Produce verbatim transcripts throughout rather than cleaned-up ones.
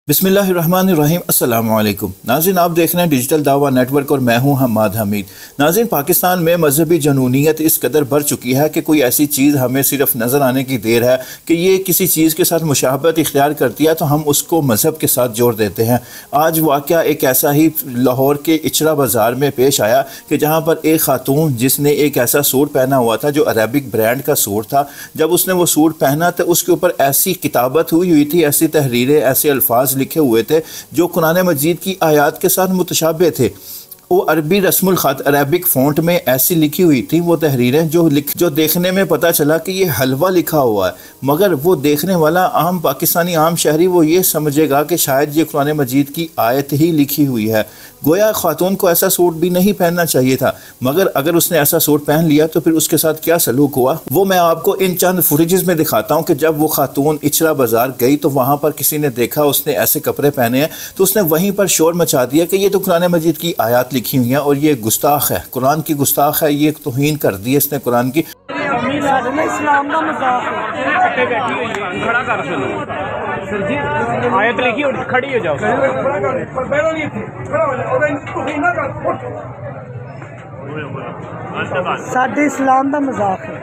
बिस्मिल्लाहिर्रहमानिर्रहीम। अस्सलामु अलैकुम नाज़रीन, आप देख रहे हैं डिजिटल दावा नेटवर्क और मैं हूं हम्माद हमीद। नाज़रीन, पाकिस्तान में मजहबी जनूनियत इस कदर बढ़ चुकी है कि कोई ऐसी चीज़ हमें सिर्फ नज़र आने की देर है कि ये किसी चीज़ के साथ मुशाबहत इख्तियार करती है तो हम उसको मज़हब के साथ जोड़ देते हैं। आज वाक़या एक ऐसा ही लाहौर के इचरा बाज़ार में पेश आया कि जहाँ पर एक खातून जिसने एक ऐसा सूट पहना हुआ था जो अरेबिक ब्रांड का सूट था, जब उसने वो सूट पहना तो उसके ऊपर ऐसी किताबत हुई हुई थी, ऐसी तहरीरें, ऐसे अल्फाज लिखे हुए थे जो कुरान मजीद की आयत के साथ मुतशाबे थे। वो अरबी रस्मुल ख़त अरेबिक फ़ॉन्ट में ऐसी लिखी हुई थी वो तहरीरें जो लिख जो देखने में पता चला कि ये हलवा लिखा हुआ है, मगर वो देखने वाला आम पाकिस्तानी आम शहरी वो ये समझेगा कि शायद ये कुरान मजीद की आयत ही लिखी हुई है। गोया खातून को ऐसा सूट भी नहीं पहनना चाहिए था, मगर अगर उसने ऐसा सूट पहन लिया तो फिर उसके साथ क्या सलूक हुआ वो मैं आपको इन चंद फुटेजेस में दिखाता हूँ कि जब वो खातून इचरा बाज़ार गई तो वहाँ पर किसी ने देखा उसने ऐसे कपड़े पहने हैं तो उसने वहीं पर शोर मचा दिया कि ये तो कुरान मजीद की आयत लिखी हुई है और ये गुस्ताख है, कुरान की गुस्ताख है, ये तौहीन कर दी इसने कुरान की। इस्लाम का मजाक है। बैठी हुई है, खड़ा कर सर जी, आयत लिखी और खड़ी हो जाओ। साडे इस्लाम का मजाक है।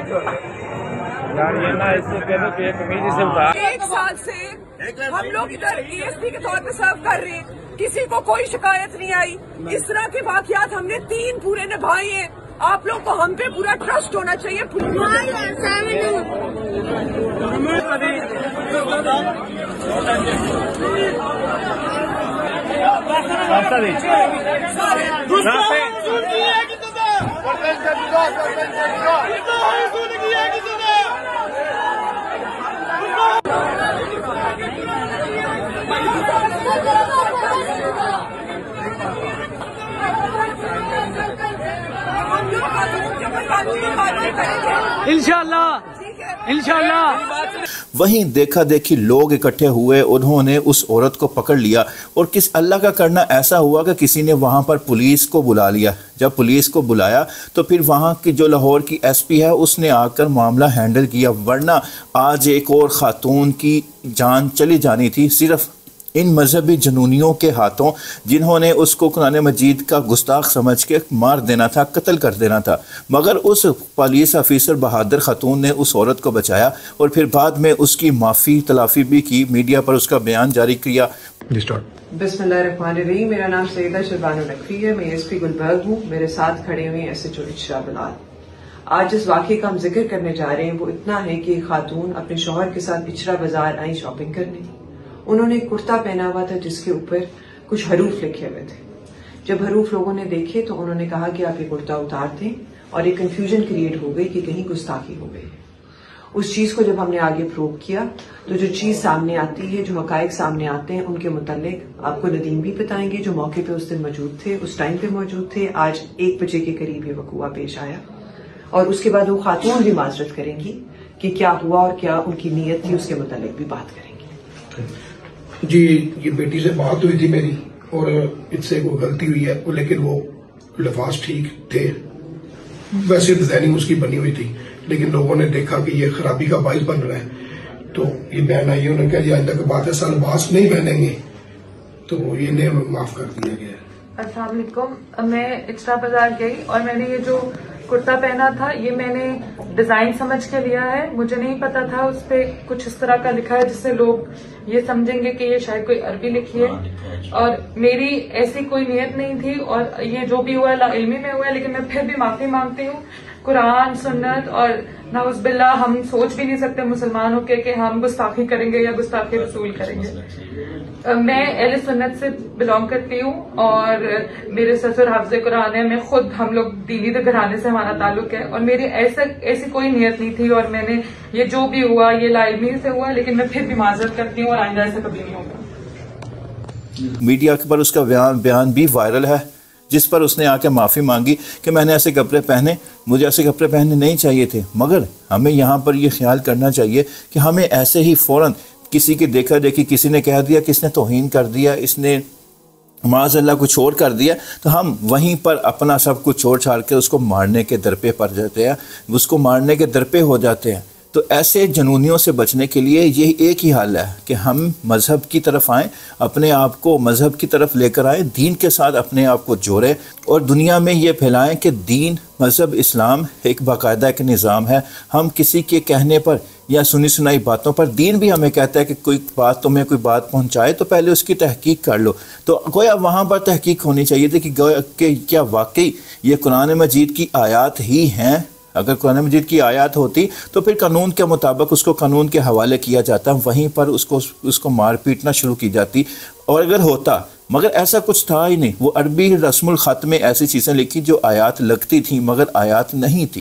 एक साल से हम लोग इधर ईएसपी के तौर पे सर्व कर रहे हैं, किसी को कोई शिकायत नहीं आई। इस तरह के वाकयात हमने तीन पूरे निभाए हैं। आप लोग को हम पे पूरा ट्रस्ट होना चाहिए। इंशाअल्लाह इंशाअल्लाह। वहीं देखा देखी लोग इकट्ठे हुए, उन्होंने उस औरत को पकड़ लिया और किस अल्लाह का करना ऐसा हुआ कि किसी ने वहां पर पुलिस को बुला लिया। जब पुलिस को बुलाया तो फिर वहां की जो लाहौर की एसपी है उसने आकर मामला हैंडल किया, वरना आज एक और खातून की जान चली जानी थी सिर्फ इन मजहबी जनूनियों के हाथों, जिन्होंने उसको कुरान मजीद का गुस्ताख समझ के मार देना था, कत्ल कर देना था। मगर उस पुलिस ऑफिसर बहादुर खातून ने उस औरत को बचाया और फिर बाद में उसकी माफ़ी तलाफ़ी भी की, मीडिया पर उसका बयान जारी किया। बिस्मिल्लाहिर्रहमानिर्रहीम। मेरा नाम सईदा शरबानो नकवी है, मैं एसपी गुलबर्ग हूँ। मेरे साथ खड़े हुए S H O Ichhra Bilal. आज जिस वाक़े का हम जिक्र करने जा रहे हैं वो इतना है कि एक खातून अपने शौहर के साथ इचरा बाजार आई शॉपिंग करने। उन्होंने एक कुर्ता पहना हुआ था जिसके ऊपर कुछ हरूफ लिखे हुए थे। जब हरूफ लोगों ने देखे तो उन्होंने कहा कि आप ये कुर्ता उतार दें, और एक कंफ्यूजन क्रिएट हो गई कि कहीं गुस्ताखी हो गई। उस चीज को जब हमने आगे प्रूव किया तो जो चीज सामने आती है, जो हकायक सामने आते हैं, उनके मुतालिक आपको नदीम भी बताएंगे जो मौके पे उस दिन मौजूद थे, उस टाइम पे मौजूद थे। आज एक बजे के करीब ये वकूआ पेश आया और उसके बाद वो खातून भी माजरत करेंगी कि क्या हुआ और क्या उनकी नीयत थी, उसके मुतालिक भी बात करेंगी। जी, ये बेटी से बात हुई थी मेरी और इससे कोई गलती हुई है, लेकिन वो लफाज ठीक थे, वैसे डिजाइनिंग उसकी बनी हुई थी, लेकिन लोगों ने देखा कि ये खराबी का बाइस बन रहा है तो ये बयान आई। उन्होंने कहा जी आइंदा की बात है लिबास नहीं पहनेंगे, तो ये ने माफ कर दिया गया। अस्सलाम वालेकुम। मैं इचरा बाजार गई और मैंने ये जो कुर्ता पहना था ये मैंने डिजाइन समझ के लिया है। मुझे नहीं पता था उस पे कुछ इस तरह का लिखा है जिससे लोग ये समझेंगे कि ये शायद कोई अरबी लिखी है, और मेरी ऐसी कोई नियत नहीं थी और ये जो भी हुआ ला इल्मी में हुआ है, लेकिन मैं फिर भी माफी मांगती हूँ। कुरान, सुन्नत और नाउज़ बिल्लाह, हम सोच भी नहीं सकते मुसलमान होके कि हम गुस्ताखी करेंगे या गुस्ताखी रसूल करेंगे। मैं अहले सुन्नत से बिलोंग करती हूँ और मेरे ससुर हाफिज़े कुरान है। मैं खुद, हम लोग दीनी घराने से हमारा ताल्लुक है और मेरी ऐसा ऐसी कोई नियत नहीं थी और मैंने ये जो भी हुआ ये लाइल्मी से हुआ, लेकिन मैं फिर भी माजरत करती हूँ और आइंदा ऐसा कभी नहीं होगा। मीडिया पर उसका बयान बयान भी वायरल है जिस पर उसने आके माफ़ी मांगी कि मैंने ऐसे कपड़े पहने, मुझे ऐसे कपड़े पहनने नहीं चाहिए थे। मगर हमें यहाँ पर ये ख्याल करना चाहिए कि हमें ऐसे ही फ़ौरन किसी की देखा देखी, किसी ने कह दिया कि इसने तौहीन कर दिया, इसने माज़अल्लाह कुछ और कर दिया, तो हम वहीं पर अपना सब कुछ छोड़ छाड़ के उसको मारने के दर पे पड़ जाते हैं, उसको मारने के दर पे हो जाते हैं। تو ایسے جنونیوں سے بچنے کے لیے یہی ایک ہی حل ہے کہ ہم مذہب کی طرف آئیں، اپنے آپ کو مذہب کی طرف لے کر آئیں، دین کے ساتھ اپنے آپ کو جوڑیں اور دنیا میں یہ پھیلائیں کہ دین، مذہب اسلام ایک باقاعدہ ایک نظام ہے۔ ہم کسی کے کہنے پر یا سنی سنائی باتوں پر، دین بھی ہمیں کہتا ہے کہ کوئی بات تمہیں کوئی بات پہنچائے تو پہلے اس کی تحقیق کر لو، تو گویا وہاں پر تحقیق ہونی چاہیے تھی کہ گویا کہ کیا واقعی یہ قرآن مجید کی آیات ہی ہیں۔ اگر قرآن مجید کی آیات ہوتی تو پھر قانون کے مطابق اس کو قانون کے حوالے کیا جاتا، وہیں پر اس کو اس کو مار پیٹنا شروع کی جاتی، اور اگر ہوتا، مگر ایسا کچھ تھا ہی نہیں۔ وہ عربی رسم الخط میں ایسی چیزیں لکھی جو آیات لگتی تھیں مگر آیات نہیں تھی۔